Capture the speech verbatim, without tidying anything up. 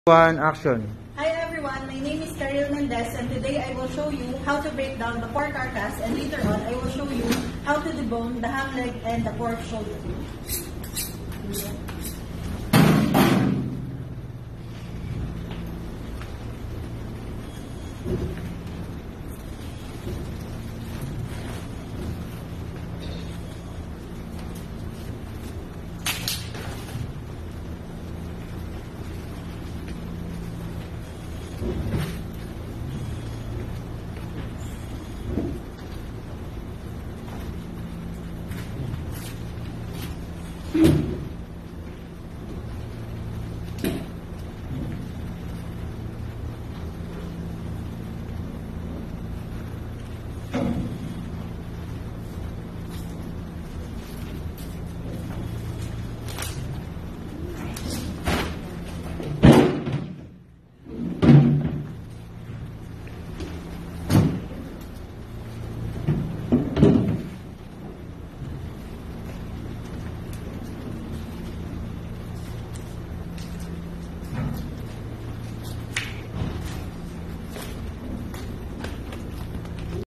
One, action. Hi everyone, my name is Karil Mendez and today I will show you how to break down the pork carcass, and later on I will show you how to debone the ham leg and the pork shoulder.